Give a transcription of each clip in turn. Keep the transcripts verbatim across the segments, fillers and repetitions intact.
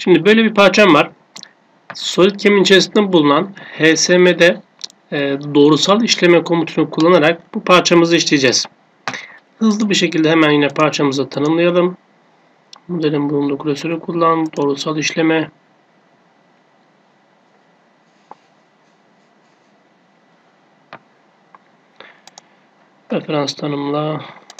Şimdi böyle bir parçam var. SolidCam'in içerisinde bulunan H S M'de e, doğrusal işleme komutunu kullanarak bu parçamızı işleyeceğiz. Hızlı bir şekilde hemen yine parçamızı tanımlayalım. Modelin bulunduğu klasörü kullan, doğrusal işleme. Referans tanımla.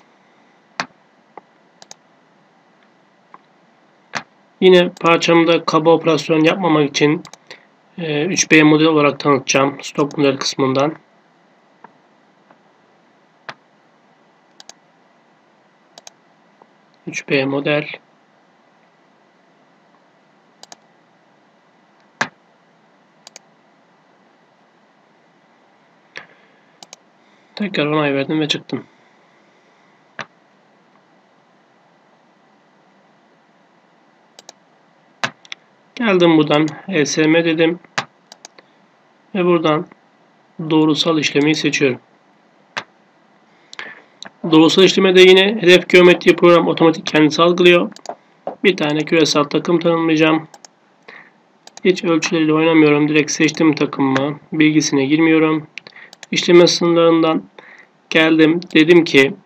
Yine parçamda kaba operasyon yapmamak için e, üç B model olarak tanıtacağım stok model kısmından. üç B model. Tekrar onay verdim ve çıktım. Geldim buradan H S M dedim. Ve buradan doğrusal işlemi seçiyorum. Doğrusal işlemede yine hedef geometri program otomatik kendisi algılıyor. Bir tane küresel takım tanımlayacağım. Hiç ölçüleriyle oynamıyorum. Direkt seçtim takımımı. Bilgisine girmiyorum. İşleme sınırlarından geldim. Dedim ki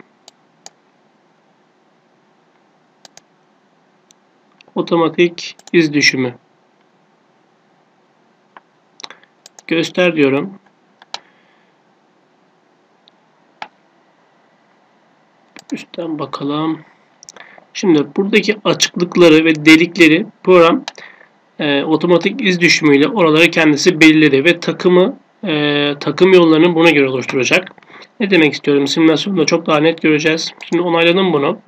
otomatik iz düşümü. Göster diyorum. Üstten bakalım. Şimdi buradaki açıklıkları ve delikleri program e, otomatik iz düşümüyle oraları kendisi belirledi ve takımı e, takım yollarını buna göre oluşturacak. Ne demek istiyorum? Simülasyonda çok daha net göreceğiz. Şimdi onayladım bunu.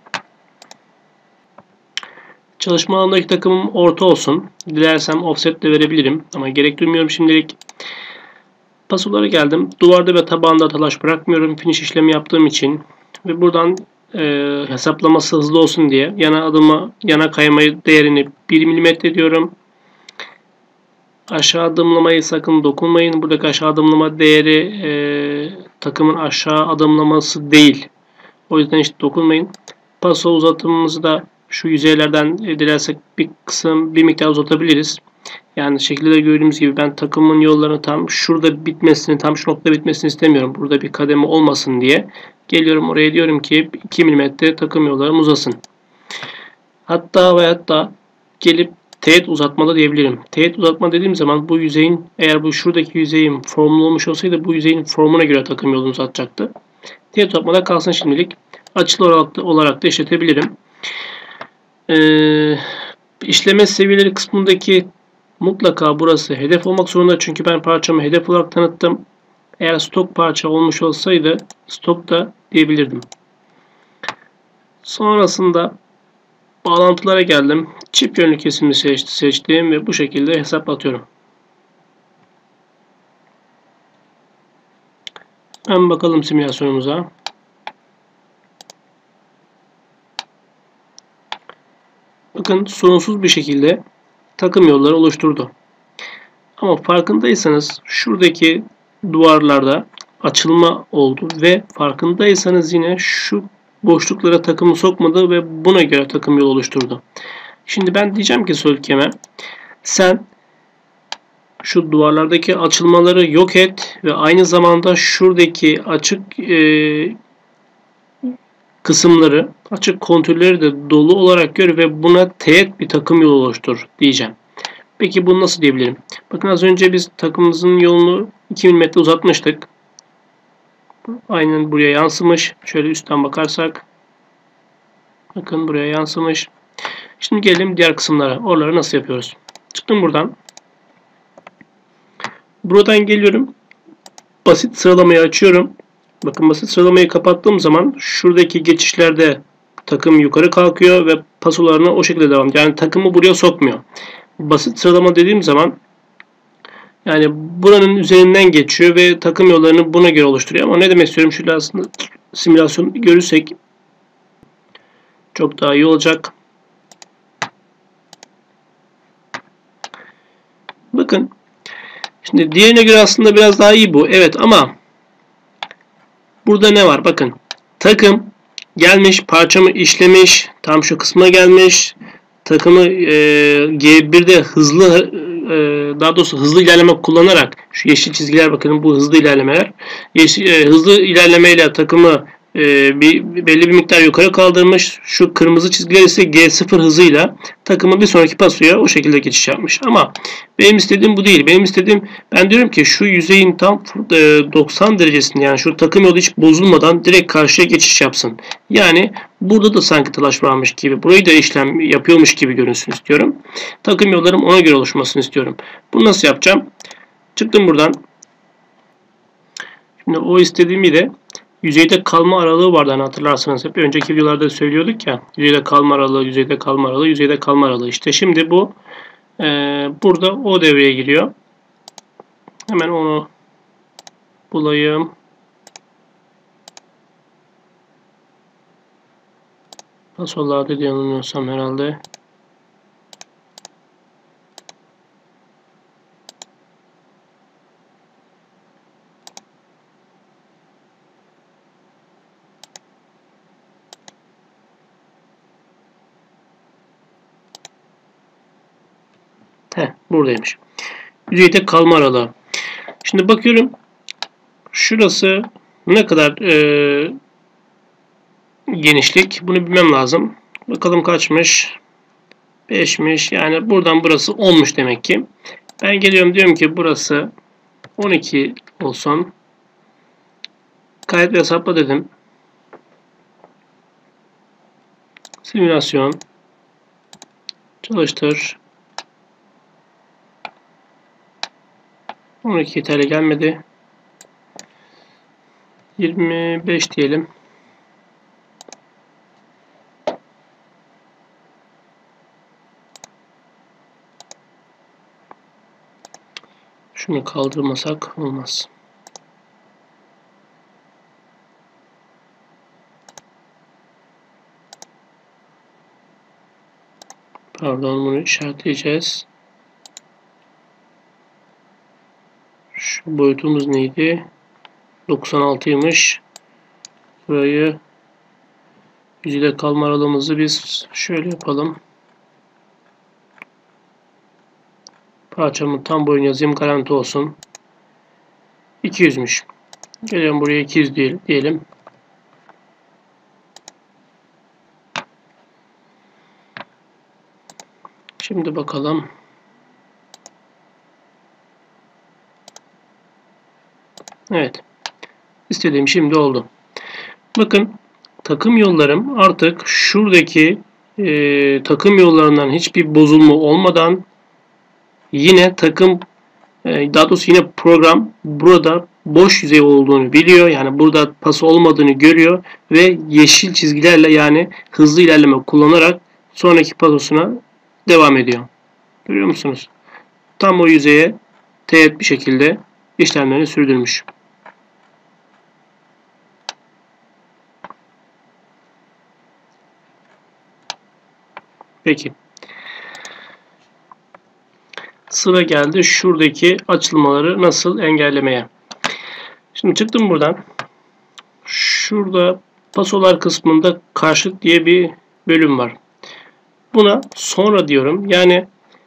Çalışma alanındaki takımım orta olsun. Dilersem offset de verebilirim ama gerek duymuyorum şimdilik. Pasolara geldim. Duvarda ve tabanda talaş bırakmıyorum. Finish işlemi yaptığım için ve buradan e, hesaplaması hızlı olsun diye yana adıma yana kaymayı değerini bir milimetre diyorum. Aşağı adımlamayı sakın dokunmayın. Buradaki aşağı adımlama değeri e, takımın aşağı adımlaması değil. O yüzden hiç dokunmayın. Paso uzatımımızı da şu yüzeylerden dilersek bir kısım bir miktar uzatabiliriz. Yani şekilde gördüğümüz gibi ben takımın yollarını tam şurada bitmesini, tam şu noktada bitmesini istemiyorum. Burada bir kademe olmasın diye. Geliyorum oraya diyorum ki iki milimetre takım yollarım uzasın. Hatta ve hatta gelip teğet uzatmada diyebilirim. Teğet uzatma dediğim zaman bu yüzeyin, eğer bu şuradaki yüzeyin formlu olmuş olsaydı bu yüzeyin formuna göre takım yolunu uzatacaktı. Teğet uzatmada kalsın şimdilik. Açılı olarak da, olarak da işletebilirim. Ee, işleme seviyeleri kısmındaki mutlaka burası hedef olmak zorunda. Çünkü ben parçamı hedef olarak tanıttım. Eğer stok parça olmuş olsaydı stok da diyebilirdim. Sonrasında bağlantılara geldim. Çift yönlü kesimi seçti, seçtim ve bu şekilde hesaplatıyorum. Hemen bakalım simülasyonumuza. Bakın sorunsuz bir şekilde takım yolları oluşturdu. Ama farkındaysanız şuradaki duvarlarda açılma oldu ve farkındaysanız yine şu boşluklara takımı sokmadı ve buna göre takım yolu oluşturdu. Şimdi ben diyeceğim ki SolidCam'e sen şu duvarlardaki açılmaları yok et ve aynı zamanda şuradaki açık e, kısımları, açık kontürleri de dolu olarak gör ve buna teğet bir takım yolu oluştur diyeceğim. Peki bunu nasıl diyebilirim? Bakın az önce biz takımımızın yolunu iki milimetre uzatmıştık. Aynen buraya yansımış. Şöyle üstten bakarsak. Bakın buraya yansımış. Şimdi gelelim diğer kısımlara. Oraları nasıl yapıyoruz? Çıktım buradan. Buradan geliyorum. Basit sıralamayı açıyorum. Bakın basit sıralamayı kapattığım zaman şuradaki geçişlerde takım yukarı kalkıyor ve pasolarına o şekilde devam ediyor. Yani takımı buraya sokmuyor. Basit sıralama dediğim zaman yani buranın üzerinden geçiyor ve takım yollarını buna göre oluşturuyor. Ama ne demek istiyorum? Şöyle aslında simülasyon görürsek çok daha iyi olacak. Bakın. Şimdi diğerine göre aslında biraz daha iyi bu. Evet ama burada ne var? Bakın. Takım gelmiş, parçamı işlemiş, tam şu kısma gelmiş. takımı e, G bir'de hızlı e, daha doğrusu hızlı ilerleme kullanarak, şu yeşil çizgiler bakın, bu hızlı ilerlemeler. Yeşil, e, hızlı ilerlemeyle takımı e, bir belli bir miktar yukarı kaldırmış. Şu kırmızı çizgiler ise G sıfır hızıyla takımı bir sonraki pasoya o şekilde geçiş yapmış. Ama benim istediğim bu değil. Benim istediğim, ben diyorum ki şu yüzeyin tam e, doksan derecesinde, yani şu takım yolu hiç bozulmadan direkt karşıya geçiş yapsın. Yani burada da sanki talaş varmış gibi, burayı da işlem yapıyormuş gibi görünsün istiyorum. Takım yollarım ona göre oluşmasını istiyorum. Bunu nasıl yapacağım? Çıktım buradan. Şimdi o istediğimi de yüzeyde kalma aralığı vardı, hani hatırlarsanız. Hep önceki videolarda söylüyorduk ya. Yüzeyde kalma aralığı, yüzeyde kalma aralığı, yüzeyde kalma aralığı. İşte şimdi bu e, burada o devreye giriyor. Hemen onu bulayım. Pasolarda diye anlamıyorsam herhalde. Heh, buradaymış. Yüzeyde kalma aralığı. Şimdi bakıyorum. Şurası ne kadar e, genişlik? Bunu bilmem lazım. Bakalım kaçmış? beşmiş. Yani buradan burası onmuş demek ki. Ben geliyorum, diyorum ki burası on iki olsun. Kayıt ve hesapla dedim. Simülasyon. Çalıştır. on iki yeterli gelmedi. yirmi beş diyelim. Şunu kaldırmasak olmaz. Pardon, bunu işaretleyeceğiz. Şu boyutumuz neydi? doksan altıymış. Burayı, yüzeyde kalma aralığımızı biz şöyle yapalım. Parçamın tam boyunu yazayım, garanti olsun. iki yüzmüş. Geliyorum buraya, iki yüz diyelim. Şimdi bakalım. Evet. İstediğim şimdi oldu. Bakın, takım yollarım artık şuradaki e, takım yollarından hiçbir bozulma olmadan, yine takım e, daha doğrusu yine program burada boş yüzey olduğunu biliyor. Yani burada pas olmadığını görüyor ve yeşil çizgilerle, yani hızlı ilerleme kullanarak sonraki pasosuna devam ediyor. Görüyor musunuz? Tam o yüzeye teğet bir şekilde işlemlerini sürdürmüş. Peki. Sıra geldi şuradaki açılmaları nasıl engellemeye. Şimdi çıktım buradan. Şurada pasolar kısmında karşılık diye bir bölüm var. Buna sonra diyorum. Yani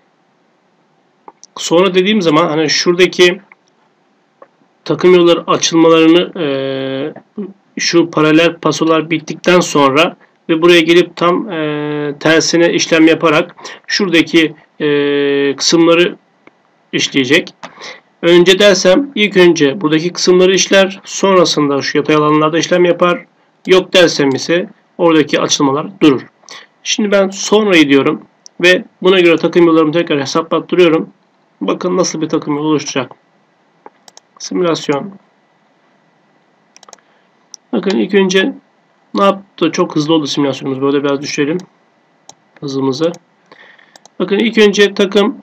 sonra dediğim zaman hani şuradaki takım yolları açılmalarını e, şu paralel pasolar bittikten sonra ve buraya gelip tam e, tersine işlem yaparak şuradaki e, kısımları işleyecek. Önce dersem ilk önce buradaki kısımları işler, sonrasında şu yatay alanlarda işlem yapar. Yok dersem ise oradaki açılmalar durur. Şimdi ben sonrayı diyorum ve buna göre takım yollarımı tekrar hesaplattırıyorum. Bakın nasıl bir takım yolu oluşacak. Simülasyon. Bakın ilk önce ne yaptı? Çok hızlı oldu simülasyonumuz. Böyle biraz düşürelim hızımızı. Bakın ilk önce takım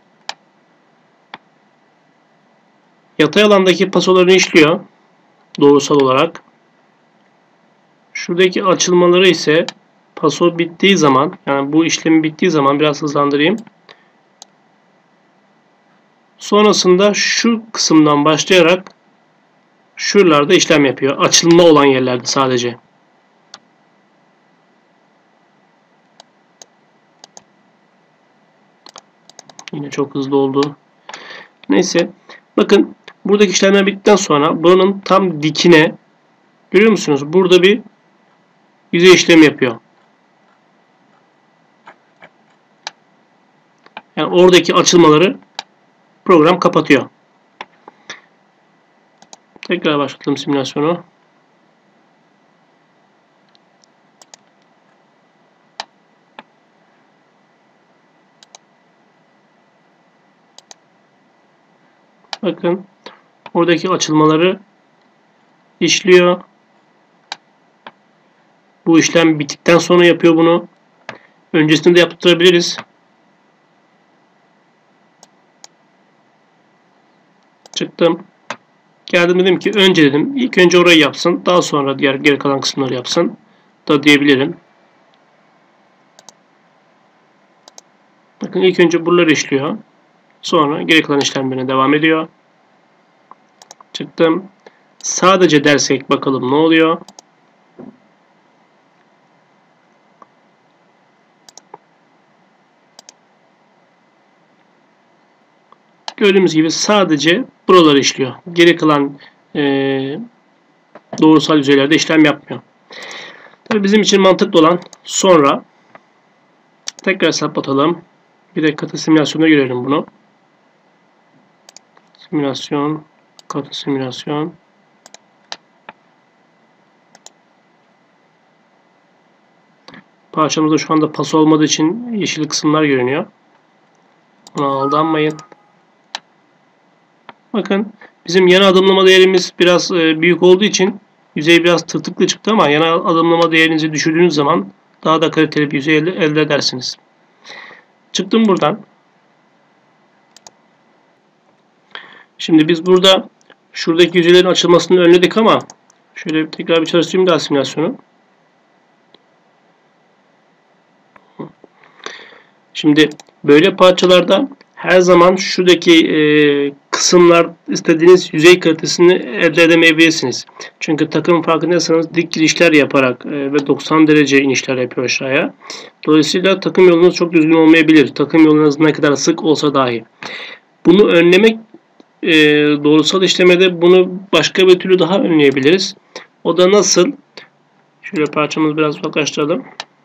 yatay alandaki pasolarını işliyor. Doğrusal olarak. Şuradaki açılmaları ise paso bittiği zaman, yani bu işlemi bittiği zaman, biraz hızlandırayım. Sonrasında şu kısımdan başlayarak şuralarda işlem yapıyor. Açılma olan yerlerde sadece. Yine çok hızlı oldu. Neyse. Bakın buradaki işlemler bittikten sonra buranın tam dikine görüyor musunuz? Burada bir yüzey işlemi yapıyor. Yani oradaki açılmaları program kapatıyor. Tekrar başlatalım simülasyonu. Bakın oradaki açılmaları işliyor. Bu işlem bittikten sonra yapıyor bunu. Öncesinde de yaptırabiliriz. Çıktım. Geldim dedim ki önce dedim ilk önce orayı yapsın. Daha sonra diğer geri kalan kısımları yapsın da diyebilirim. Bakın ilk önce buraları işliyor. Sonra geri kalan işlemlerine devam ediyor. Çıktım. Sadece dersek bakalım ne oluyor. Gördüğümüz gibi sadece buraları işliyor. Geri kalan e, doğrusal yüzeylerde işlem yapmıyor. Tabii bizim için mantıklı olan sonra tekrar hesaplatalım. Bir de katı simülasyonda görelim bunu. Simülasyon, katı simülasyon. Parçamızda şu anda pas olmadığı için yeşil kısımlar görünüyor. Ona aldanmayın. Bakın bizim yana adımlama değerimiz biraz büyük olduğu için yüzey biraz tırtıklı çıktı ama yana adımlama değerinizi düşürdüğünüz zaman daha da kaliteli bir yüzey elde, elde edersiniz. Çıktım buradan. Şimdi biz burada şuradaki yüzeylerin açılmasını önledik ama şöyle tekrar bir çalıştırayım daha simülasyonu. Şimdi böyle parçalarda her zaman şuradaki e, kısımlar istediğiniz yüzey kalitesini elde edemeyebilirsiniz. Çünkü takım farkındaysanız dik girişler yaparak e, ve doksan derece inişler yapıyor aşağıya. Dolayısıyla takım yolunuz çok düzgün olmayabilir. Takım yolunuz ne kadar sık olsa dahi. Bunu önlemek e, doğrusal işlemede bunu başka bir türlü daha önleyebiliriz. O da nasıl? Şöyle parçamızı biraz uzaklaştıralım.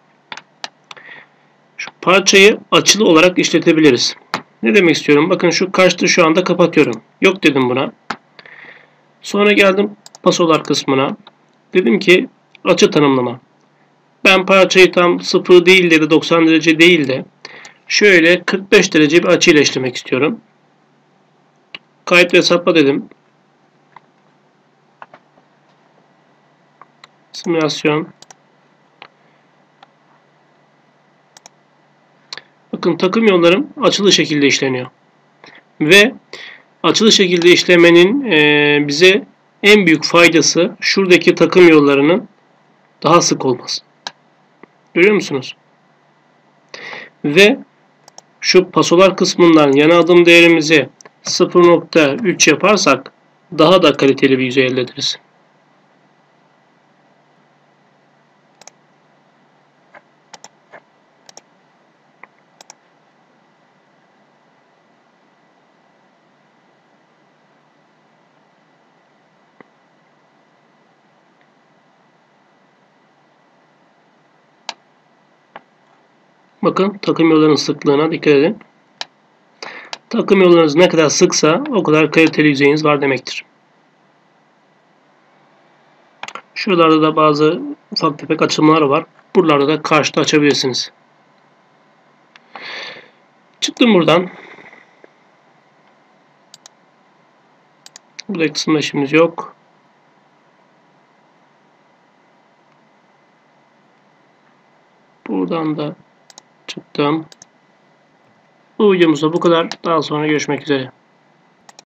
Şu parçayı açılı olarak işletebiliriz. Ne demek istiyorum? Bakın şu kaçtı şu anda kapatıyorum. Yok dedim buna. Sonra geldim pasolar kısmına. Dedim ki açı tanımlama. Ben parçayı tam sıfır değil de doksan derece değil de şöyle kırk beş derece bir açıyla işlemek istiyorum. Kayıt ve hesapla dedim. Simülasyon. Bakın takım yollarım açılı şekilde işleniyor. Ve açılı şekilde işlemenin e, bize en büyük faydası şuradaki takım yollarının daha sık olması. Görüyor musunuz? Ve şu pasolar kısmından yana adım değerimizi sıfır nokta üç yaparsak daha da kaliteli bir yüzey elde ederiz. Bakın takım yollarının sıklığına dikkat edin. Takım yollarınız ne kadar sıksa o kadar kaliteli yüzeyiniz var demektir. Şuralarda da bazı ufak tefek açılmalar var. Buralarda da karşıda açabilirsiniz. Çıktım buradan. Burada kısımda işimiz yok. Buradan da çıktım. Bu videomuzda bu kadar. Daha sonra görüşmek üzere.